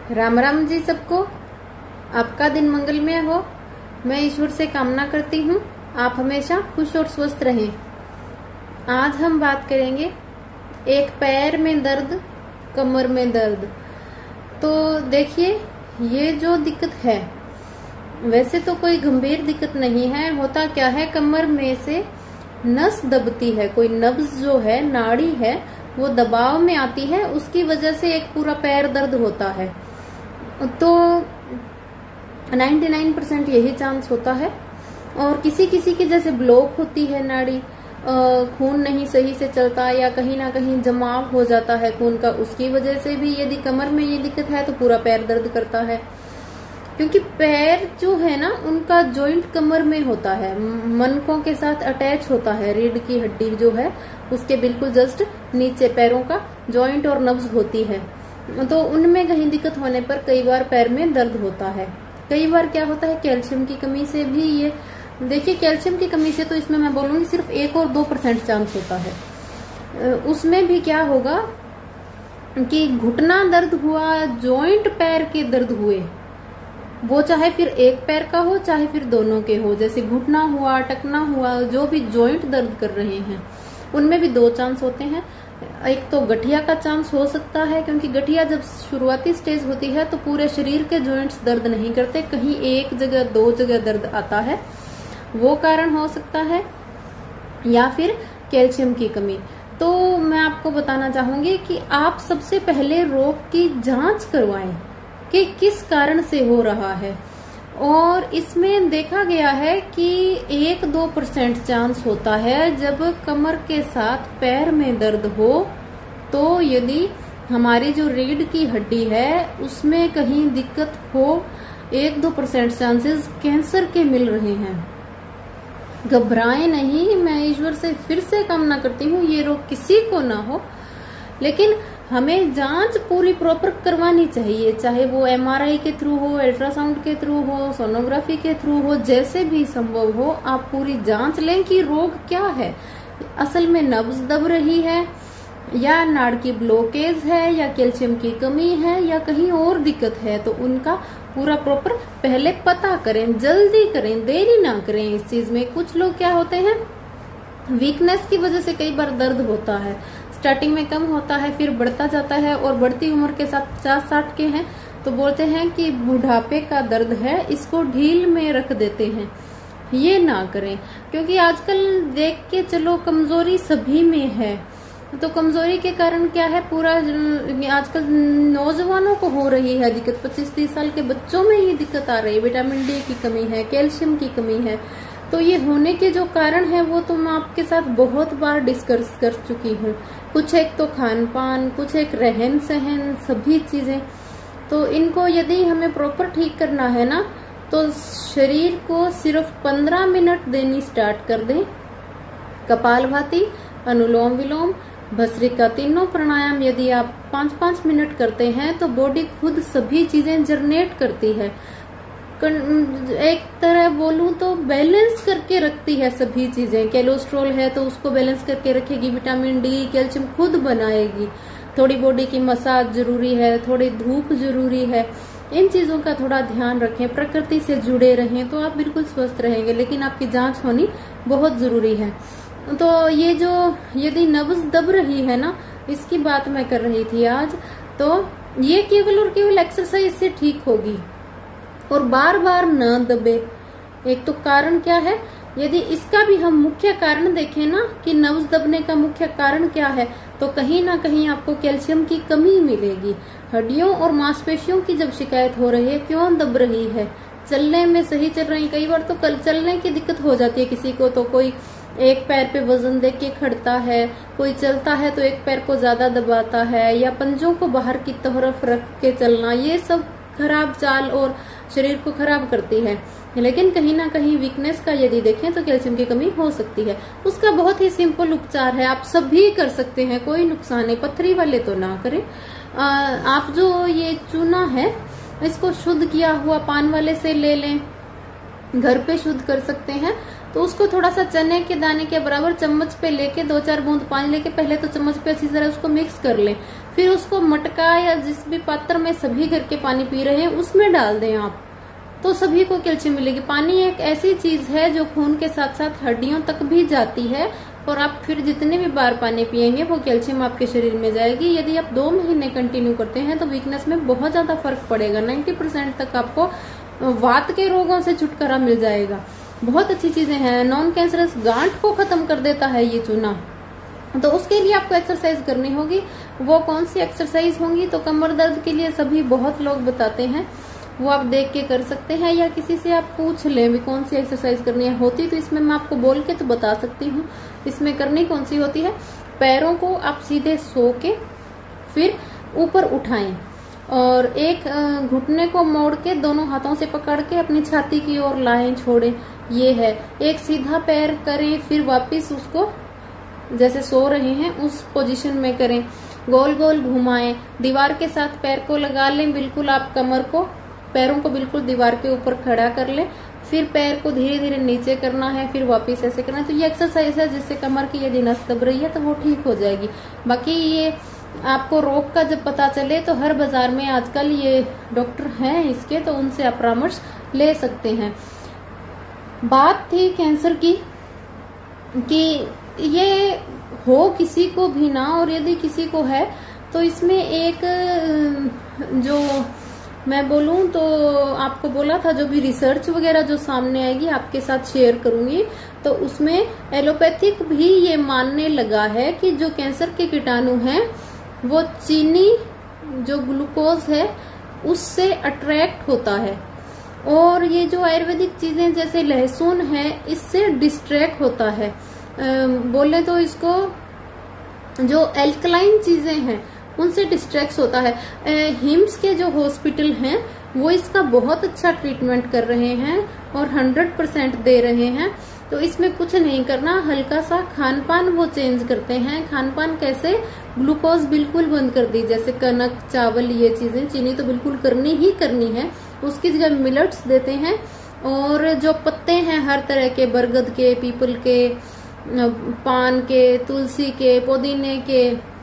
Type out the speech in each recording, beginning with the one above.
राम राम जी सबको। आपका दिन मंगलमय हो। मैं ईश्वर से कामना करती हूँ आप हमेशा खुश और स्वस्थ रहें। आज हम बात करेंगे एक पैर में दर्द, कमर में दर्द। तो देखिए, ये जो दिक्कत है वैसे तो कोई गंभीर दिक्कत नहीं है। होता क्या है, कमर में से नस दबती है, कोई नब्ज जो है, नाड़ी है, वो दबाव में आती है, उसकी वजह से एक पूरा पैर दर्द होता है। तो 99% यही चांस होता है। और किसी किसी की जैसे ब्लॉक होती है नाड़ी, खून नहीं सही से चलता या कहीं ना कहीं जमाव हो जाता है खून का, उसकी वजह से भी यदि कमर में ये दिक्कत है तो पूरा पैर दर्द करता है। क्योंकि पैर जो है ना, उनका जॉइंट कमर में होता है, मनकों के साथ अटैच होता है। रीढ़ की हड्डी जो है उसके बिल्कुल जस्ट नीचे पैरों का जॉइंट और नब्ज होती है। तो उनमें कहीं दिक्कत होने पर कई बार पैर में दर्द होता है। कई बार क्या होता है, कैल्शियम की कमी से भी ये देखिए, कैल्शियम की कमी से तो इसमें मैं बोलूंगी सिर्फ 1 और 2% चांस होता है। उसमें भी क्या होगा कि घुटना दर्द हुआ, जॉइंट पैर के दर्द हुए, वो चाहे फिर एक पैर का हो चाहे फिर दोनों के हो, जैसे घुटना हुआ, टकना हुआ, जो भी जॉइंट दर्द कर रहे हैं उनमें भी 2 चांस होते हैं। एक तो गठिया का चांस हो सकता है, क्योंकि गठिया जब शुरुआती स्टेज होती है तो पूरे शरीर के जॉइंट्स दर्द नहीं करते, कहीं एक जगह 2 जगह दर्द आता है, वो कारण हो सकता है। या फिर कैल्शियम की कमी। तो मैं आपको बताना चाहूंगी कि आप सबसे पहले रोग की जांच करवाएं कि किस कारण से हो रहा है। और इसमें देखा गया है कि 1-2% चांस होता है जब कमर के साथ पैर में दर्द हो, तो यदि हमारी जो रीढ़ की हड्डी है उसमें कहीं दिक्कत हो, 1-2% चांसेस कैंसर के मिल रहे हैं। घबराएं नहीं, मैं ईश्वर से फिर से कामना करती हूँ ये रोग किसी को ना हो, लेकिन हमें जांच पूरी प्रॉपर करवानी चाहिए, चाहे वो MRI के थ्रू हो, अल्ट्रासाउंड के थ्रू हो, सोनोग्राफी के थ्रू हो, जैसे भी संभव हो आप पूरी जांच लें कि रोग क्या है। असल में नब्ज दब रही है या नाड़ की ब्लॉकेज है या कैल्शियम की कमी है या कहीं और दिक्कत है, तो उनका पूरा प्रॉपर पहले पता करें, जल्दी करें, देरी ना करें इस चीज में। कुछ लोग क्या होते हैं, वीकनेस की वजह से कई बार दर्द होता है, स्टार्टिंग में कम होता है फिर बढ़ता जाता है, और बढ़ती उम्र के साथ 50-60 के हैं तो बोलते हैं कि बुढ़ापे का दर्द है, इसको ढील में रख देते हैं। ये ना करें, क्योंकि आजकल देख के चलो कमजोरी सभी में है, तो कमजोरी के कारण क्या है, पूरा आजकल नौजवानों को हो रही है दिक्कत, 25-30 साल के बच्चों में ये दिक्कत आ रही है। विटामिन डी की कमी है, कैल्शियम की कमी है। तो ये होने के जो कारण है वो तो मैं आपके साथ बहुत बार डिस्कस कर चुकी हूँ। कुछ एक तो खान पान, कुछ एक रहन सहन, सभी चीजें। तो इनको यदि हमें प्रॉपर ठीक करना है ना, तो शरीर को सिर्फ 15 मिनट देनी स्टार्ट कर दें। कपालभाति, अनुलोम विलोम, भस्त्रिका, तीनों प्राणायाम यदि आप 5-5 मिनट करते हैं तो बॉडी खुद सभी चीजें जनरेट करती है। एक तरह बोलूं तो बैलेंस करके रखती है सभी चीजें। कोलेस्ट्रॉल है तो उसको बैलेंस करके रखेगी, विटामिन डी, कैल्शियम खुद बनाएगी। थोड़ी बॉडी की मसाज जरूरी है, थोड़ी धूप जरूरी है। इन चीजों का थोड़ा ध्यान रखें, प्रकृति से जुड़े रहें तो आप बिल्कुल स्वस्थ रहेंगे, लेकिन आपकी जांच होनी बहुत जरूरी है। तो ये जो यदि नब्ज दब रही है ना, इसकी बात मैं कर रही थी आज, तो ये केवल और केवल एक्सरसाइज से ठीक होगी, और बार बार न दबे। एक तो कारण क्या है, यदि इसका भी हम मुख्य कारण देखें ना कि नब्ज दबने का मुख्य कारण क्या है, तो कहीं ना कहीं आपको कैल्शियम की कमी मिलेगी। हड्डियों और मांसपेशियों की जब शिकायत हो रही है, क्यों दब रही है, चलने में सही चल रही, कई बार तो कल चलने की दिक्कत हो जाती है किसी को, तो कोई एक पैर पे वजन देख के खड़ता है, कोई चलता है तो एक पैर को ज्यादा दबाता है, या पंजों को बाहर की तरफ रख के चलना, ये सब खराब चाल और शरीर को खराब करती है। लेकिन कहीं ना कहीं वीकनेस का यदि देखें तो कैल्शियम की कमी हो सकती है। उसका बहुत ही सिंपल उपचार है, आप सभी कर सकते हैं, कोई नुकसान नहीं। पथरी वाले तो ना करें। आप जो ये चूना है इसको शुद्ध किया हुआ पान वाले से ले लें, घर पे शुद्ध कर सकते हैं। तो उसको थोड़ा सा चने के दाने के बराबर चम्मच पे लेके 2-4 बूंद पानी लेके पहले तो चम्मच पे अच्छी तरह उसको मिक्स कर लें। फिर उसको मटका या जिस भी पात्र में सभी घर के पानी पी रहे हैं उसमें डाल दें आप, तो सभी को कैल्शियम मिलेगी। पानी एक ऐसी चीज है जो खून के साथ साथ हड्डियों तक भी जाती है, और आप फिर जितने भी बार पानी पिएंगे वो कैल्शियम आपके शरीर में जाएगी। यदि आप 2 महीने कंटिन्यू करते हैं तो वीकनेस में बहुत ज्यादा फर्क पड़ेगा। 90% तक आपको वात के रोगों से छुटकारा मिल जाएगा। बहुत अच्छी चीजें हैं। नॉन कैंसरस गांठ को खत्म कर देता है ये चूना। तो उसके लिए आपको एक्सरसाइज करनी होगी। वो कौन सी एक्सरसाइज होंगी? तो कमर दर्द के लिए सभी बहुत लोग बताते हैं, वो आप देख के कर सकते हैं, या किसी से आप पूछ लें भी कौन सी एक्सरसाइज करनी है। होती तो इसमें मैं आपको बोल के तो बता सकती हूँ। इसमें करनी कौन सी होती है? पैरों को आप सीधे सो के फिर ऊपर उठाएं और एक घुटने को मोड़ के दोनों हाथों से पकड़ के अपनी छाती की ओर लाएं, छोड़ें। ये है। एक सीधा पैर करें, फिर वापस उसको जैसे सो रहे हैं उस पोजीशन में करें। गोल गोल घुमाएं, दीवार के साथ पैर को लगा लें। बिल्कुल आप कमर को, पैरों को बिल्कुल दीवार के ऊपर खड़ा कर लें। फिर पैर को धीरे धीरे नीचे करना है, फिर वापस ऐसे करना है। तो ये एक्सरसाइज है जिससे कमर की यदि नस दब रही है तो वो ठीक हो जाएगी। बाकी ये आपको रोग का जब पता चले तो हर बाजार में आजकल ये डॉक्टर हैं इसके, तो उनसे आप परामर्श ले सकते हैं। बात थी कैंसर की कि ये हो किसी को भी ना, और यदि किसी को है तो इसमें एक जो मैं बोलूं तो आपको बोला था जो भी रिसर्च वगैरह जो सामने आएगी आपके साथ शेयर करूंगी, तो उसमें एलोपैथिक भी ये मानने लगा है कि जो कैंसर के कीटाणु हैं वो चीनी जो ग्लूकोज है उससे अट्रैक्ट होता है, और ये जो आयुर्वेदिक चीजें जैसे लहसुन है इससे डिस्ट्रैक्ट होता है। बोले तो इसको जो एल्कलाइन चीजें हैं उनसे डिस्ट्रैक्ट होता है। हिम्स के जो हॉस्पिटल हैं वो इसका बहुत अच्छा ट्रीटमेंट कर रहे हैं और 100% दे रहे हैं। तो इसमें कुछ नहीं करना, हल्का सा खान पान वो चेंज करते हैं। खान पान कैसे? ग्लूकोज बिल्कुल बंद कर दी, जैसे कनक, चावल, ये चीजें, चीनी तो बिल्कुल करनी ही करनी है। उसकी जगह मिलेट्स देते हैं, और जो पत्ते हैं हर तरह के, बरगद के, पीपल के, पान के, तुलसी के, पुदीने के,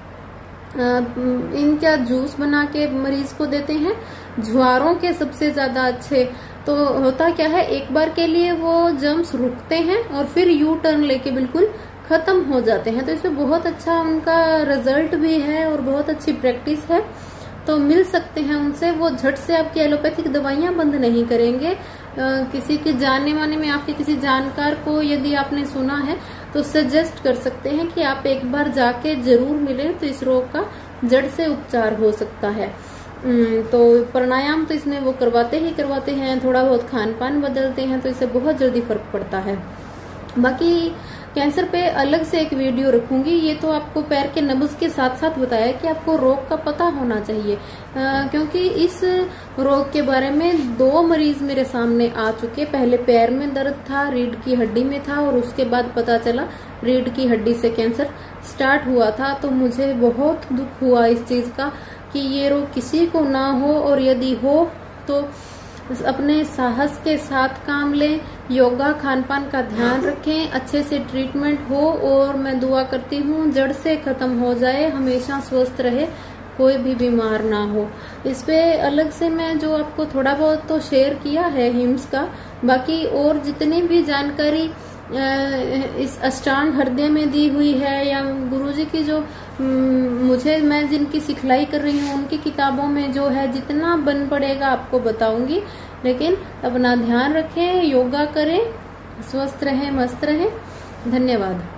इनका जूस बना के मरीज को देते हैं। ज्वारों के सबसे ज्यादा अच्छे। तो होता क्या है, एक बार के लिए वो जर्म्स रुकते हैं और फिर यू टर्न लेके बिल्कुल खत्म हो जाते हैं। तो इसमें बहुत अच्छा उनका रिजल्ट भी है और बहुत अच्छी प्रैक्टिस है। तो मिल सकते हैं उनसे, वो झट से आपकी एलोपैथिक दवाइयां बंद नहीं करेंगे। किसी के जानने वाने में आपके किसी जानकार को यदि आपने सुना है तो सजेस्ट कर सकते हैं कि आप एक बार जाके जरूर मिलें, तो इस रोग का जड़ से उपचार हो सकता है। तो प्राणायाम तो इसमें वो करवाते हैं, थोड़ा बहुत खान पान बदलते हैं, तो इससे बहुत जल्दी फर्क पड़ता है। बाकी कैंसर पे अलग से एक वीडियो रखूंगी। ये तो आपको पैर के नब्ज के साथ साथ बताया कि आपको रोग का पता होना चाहिए, क्योंकि इस रोग के बारे में 2 मरीज मेरे सामने आ चुके। पहले पैर में दर्द था, रीढ़ की हड्डी में था, और उसके बाद पता चला रीढ़ की हड्डी से कैंसर स्टार्ट हुआ था। तो मुझे बहुत दुख हुआ इस चीज का कि ये रोग किसी को ना हो, और यदि हो तो अपने साहस के साथ काम लें, योगा, खान पान का ध्यान रखें, अच्छे से ट्रीटमेंट हो, और मैं दुआ करती हूँ जड़ से खत्म हो जाए, हमेशा स्वस्थ रहे, कोई भी बीमार ना हो। इस पे अलग से मैं जो आपको थोड़ा बहुत तो शेयर किया है हिम्स का, बाकी और जितनी भी जानकारी इस अष्टांग हृदय में दी हुई है, या गुरुजी की जो मैं जिनकी सिखलाई कर रही हूँ उनकी किताबों में जो है, जितना बन पड़ेगा आपको बताऊंगी। लेकिन अपना ध्यान रखें, योगा करें, स्वस्थ रहें, मस्त रहें। धन्यवाद।